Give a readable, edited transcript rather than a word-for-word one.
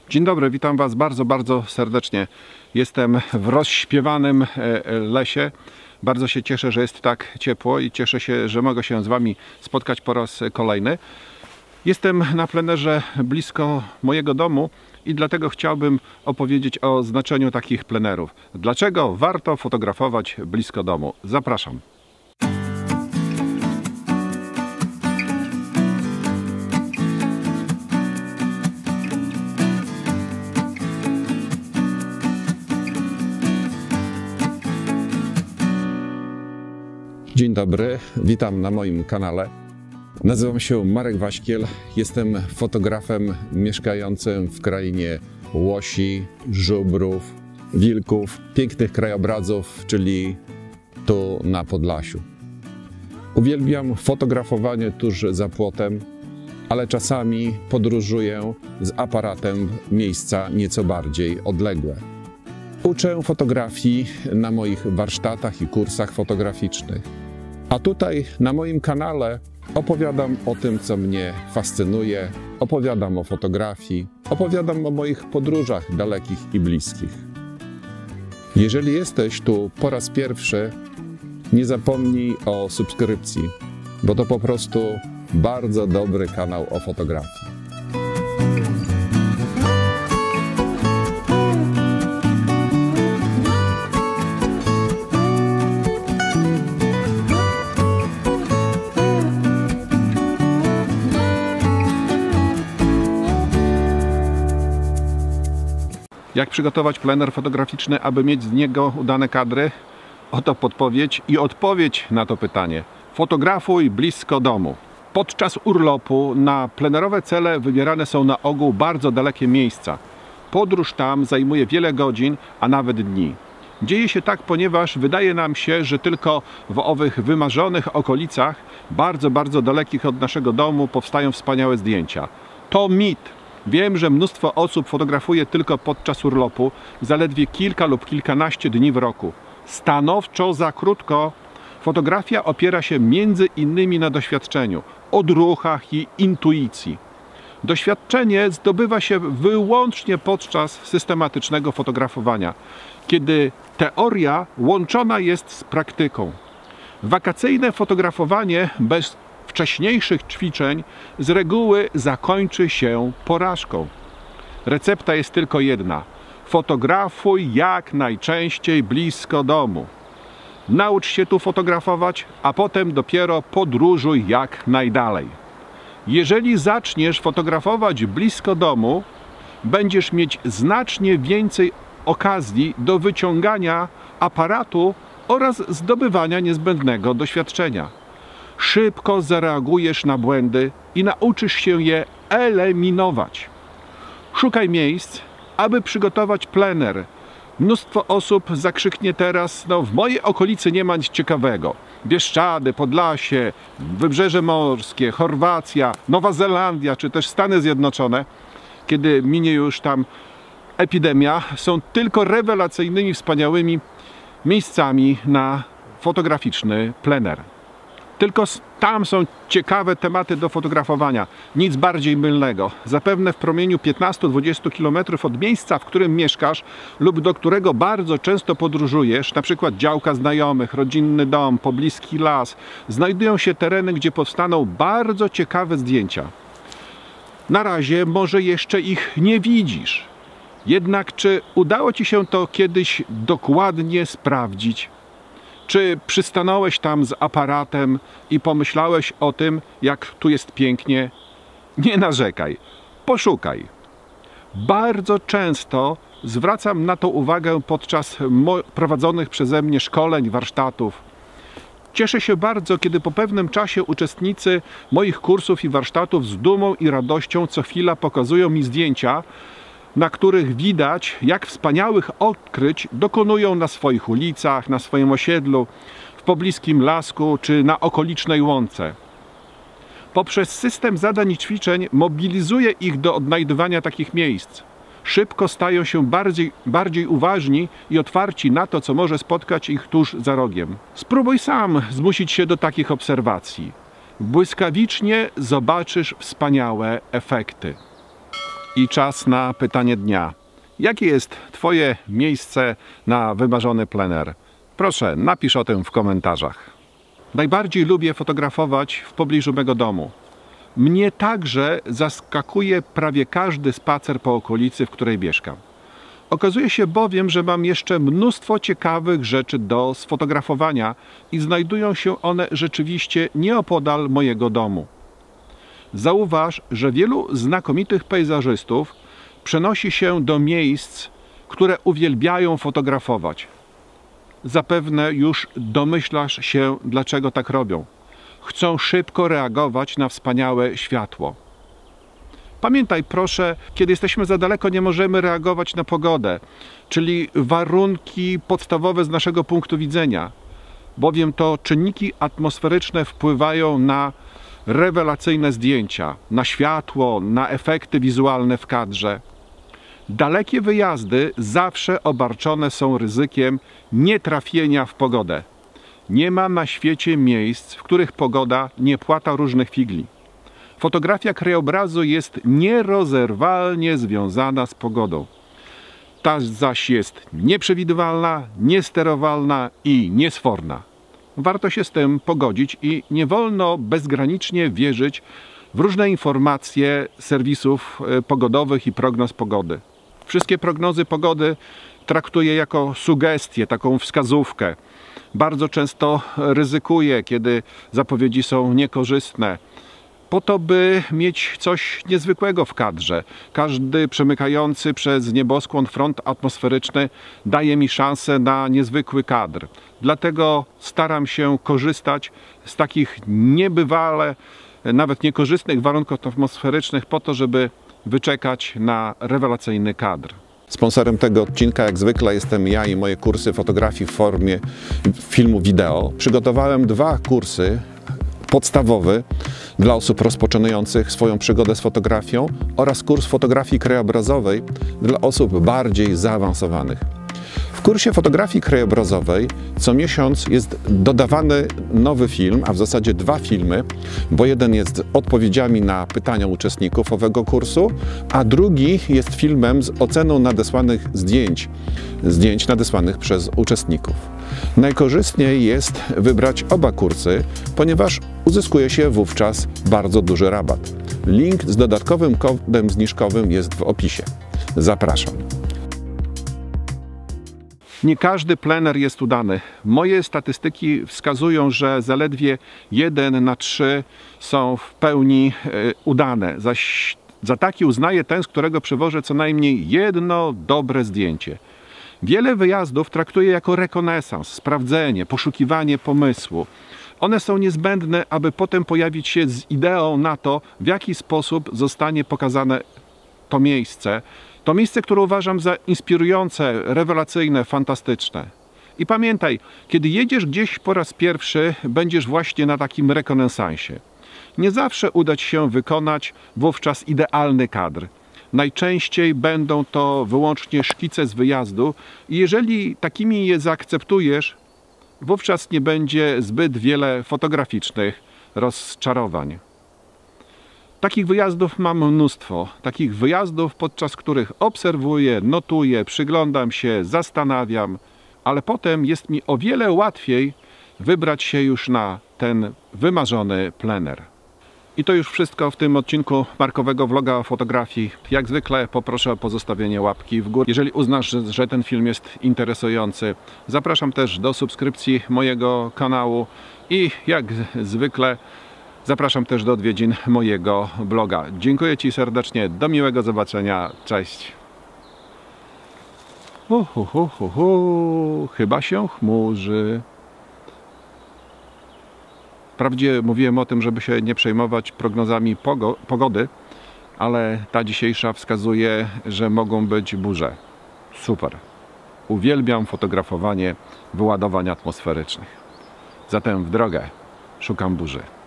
Dzień dobry, witam Was bardzo serdecznie. Jestem w rozśpiewanym lesie. Bardzo się cieszę, że jest tak ciepło i cieszę się, że mogę się z Wami spotkać po raz kolejny. Jestem na plenerze blisko mojego domu i dlatego chciałbym opowiedzieć o znaczeniu takich plenerów. Dlaczego warto fotografować blisko domu? Zapraszam. Dzień dobry, witam na moim kanale. Nazywam się Marek Waśkiel, jestem fotografem mieszkającym w krainie łosi, żubrów, wilków, pięknych krajobrazów, czyli tu na Podlasiu. Uwielbiam fotografowanie tuż za płotem, ale czasami podróżuję z aparatem w miejsca nieco bardziej odległe. Uczę fotografii na moich warsztatach i kursach fotograficznych. A tutaj na moim kanale opowiadam o tym, co mnie fascynuje, opowiadam o fotografii, opowiadam o moich podróżach dalekich i bliskich. Jeżeli jesteś tu po raz pierwszy, nie zapomnij o subskrypcji, bo to po prostu bardzo dobry kanał o fotografii. Jak przygotować plener fotograficzny, aby mieć z niego udane kadry? Oto podpowiedź i odpowiedź na to pytanie. Fotografuj blisko domu. Podczas urlopu na plenerowe cele wybierane są na ogół bardzo dalekie miejsca. Podróż tam zajmuje wiele godzin, a nawet dni. Dzieje się tak, ponieważ wydaje nam się, że tylko w owych wymarzonych okolicach, bardzo dalekich od naszego domu, powstają wspaniałe zdjęcia. To mit. Wiem, że mnóstwo osób fotografuje tylko podczas urlopu, zaledwie kilka lub kilkanaście dni w roku. Stanowczo za krótko. Fotografia opiera się między innymi na doświadczeniu, odruchach i intuicji. Doświadczenie zdobywa się wyłącznie podczas systematycznego fotografowania, kiedy teoria łączona jest z praktyką. Wakacyjne fotografowanie bez wcześniejszych ćwiczeń z reguły zakończy się porażką. Recepta jest tylko jedna. Fotografuj jak najczęściej blisko domu. Naucz się tu fotografować, a potem dopiero podróżuj jak najdalej. Jeżeli zaczniesz fotografować blisko domu, będziesz mieć znacznie więcej okazji do wyciągania aparatu oraz zdobywania niezbędnego doświadczenia. Szybko zareagujesz na błędy i nauczysz się je eliminować. Szukaj miejsc, aby przygotować plener. Mnóstwo osób zakrzyknie teraz, w mojej okolicy nie ma nic ciekawego. Bieszczady, Podlasie, Wybrzeże Morskie, Chorwacja, Nowa Zelandia, czy też Stany Zjednoczone, kiedy minie już tam epidemia, są tylko rewelacyjnymi, wspaniałymi miejscami na fotograficzny plener. Tylko tam są ciekawe tematy do fotografowania, nic bardziej mylnego. Zapewne w promieniu 15-20 km od miejsca, w którym mieszkasz lub do którego bardzo często podróżujesz, na przykład działka znajomych, rodzinny dom, pobliski las, znajdują się tereny, gdzie powstaną bardzo ciekawe zdjęcia. Na razie może jeszcze ich nie widzisz. Jednak czy udało Ci się to kiedyś dokładnie sprawdzić? Czy przystanąłeś tam z aparatem i pomyślałeś o tym, jak tu jest pięknie? Nie narzekaj, poszukaj. Bardzo często zwracam na to uwagę podczas prowadzonych przeze mnie szkoleń, warsztatów. Cieszę się bardzo, kiedy po pewnym czasie uczestnicy moich kursów i warsztatów z dumą i radością co chwila pokazują mi zdjęcia, na których widać, jak wspaniałych odkryć dokonują na swoich ulicach, na swoim osiedlu, w pobliskim lasku czy na okolicznej łące. Poprzez system zadań i ćwiczeń mobilizuje ich do odnajdywania takich miejsc. Szybko stają się bardziej uważni i otwarci na to, co może spotkać ich tuż za rogiem. Spróbuj sam zmusić się do takich obserwacji. Błyskawicznie zobaczysz wspaniałe efekty. I czas na pytanie dnia. Jakie jest Twoje miejsce na wymarzony plener? Proszę, napisz o tym w komentarzach. Najbardziej lubię fotografować w pobliżu mego domu. Mnie także zaskakuje prawie każdy spacer po okolicy, w której mieszkam. Okazuje się bowiem, że mam jeszcze mnóstwo ciekawych rzeczy do sfotografowania i znajdują się one rzeczywiście nieopodal mojego domu. Zauważ, że wielu znakomitych pejzażystów przenosi się do miejsc, które uwielbiają fotografować. Zapewne już domyślasz się, dlaczego tak robią. Chcą szybko reagować na wspaniałe światło. Pamiętaj proszę, kiedy jesteśmy za daleko, nie możemy reagować na pogodę, czyli warunki podstawowe z naszego punktu widzenia, bowiem to czynniki atmosferyczne wpływają na rewelacyjne zdjęcia, na światło, na efekty wizualne w kadrze. Dalekie wyjazdy zawsze obarczone są ryzykiem nietrafienia w pogodę. Nie ma na świecie miejsc, w których pogoda nie płata różnych figli. Fotografia krajobrazu jest nierozerwalnie związana z pogodą. Ta zaś jest nieprzewidywalna, niesterowalna i niesforna. Warto się z tym pogodzić i nie wolno bezgranicznie wierzyć w różne informacje serwisów pogodowych i prognoz pogody. Wszystkie prognozy pogody traktuję jako sugestię, taką wskazówkę. Bardzo często ryzykuję, kiedy zapowiedzi są niekorzystne, po to, by mieć coś niezwykłego w kadrze. Każdy przemykający przez nieboskłon front atmosferyczny daje mi szansę na niezwykły kadr. Dlatego staram się korzystać z takich niebywale, nawet niekorzystnych warunków atmosferycznych po to, żeby wyczekać na rewelacyjny kadr. Sponsorem tego odcinka jak zwykle jestem ja i moje kursy fotografii w formie filmu wideo. Przygotowałem 2 kursy podstawowy dla osób rozpoczynających swoją przygodę z fotografią oraz kurs fotografii krajobrazowej dla osób bardziej zaawansowanych. W kursie fotografii krajobrazowej co miesiąc jest dodawany nowy film, a w zasadzie 2 filmy, bo jeden jest odpowiedziami na pytania uczestników owego kursu, a drugi jest filmem z oceną nadesłanych zdjęć nadesłanych przez uczestników. Najkorzystniej jest wybrać oba kursy, ponieważ uzyskuje się wówczas bardzo duży rabat. Link z dodatkowym kodem zniżkowym jest w opisie. Zapraszam. Nie każdy plener jest udany. Moje statystyki wskazują, że zaledwie 1 na 3 są w pełni udane. Zaś za taki uznaję ten, z którego przywożę co najmniej jedno dobre zdjęcie. Wiele wyjazdów traktuję jako rekonesans, sprawdzenie, poszukiwanie pomysłu. One są niezbędne, aby potem pojawić się z ideą na to, w jaki sposób zostanie pokazane to miejsce. To miejsce, które uważam za inspirujące, rewelacyjne, fantastyczne. I pamiętaj, kiedy jedziesz gdzieś po raz pierwszy, będziesz właśnie na takim rekonesansie. Nie zawsze uda Ci się wykonać wówczas idealny kadr. Najczęściej będą to wyłącznie szkice z wyjazdu i jeżeli takimi je zaakceptujesz, wówczas nie będzie zbyt wiele fotograficznych rozczarowań. Takich wyjazdów mam mnóstwo. Takich wyjazdów, podczas których obserwuję, notuję, przyglądam się, zastanawiam, ale potem jest mi o wiele łatwiej wybrać się już na ten wymarzony plener. I to już wszystko w tym odcinku markowego vloga o fotografii. Jak zwykle poproszę o pozostawienie łapki w górę, jeżeli uznasz, że ten film jest interesujący. Zapraszam też do subskrypcji mojego kanału i jak zwykle zapraszam też do odwiedzin mojego bloga. Dziękuję Ci serdecznie, do miłego zobaczenia, cześć. Chyba się chmurzy. Wprawdzie mówiłem o tym, żeby się nie przejmować prognozami pogody, ale ta dzisiejsza wskazuje, że mogą być burze. Super. Uwielbiam fotografowanie wyładowań atmosferycznych. Zatem w drogę. Szukam burzy.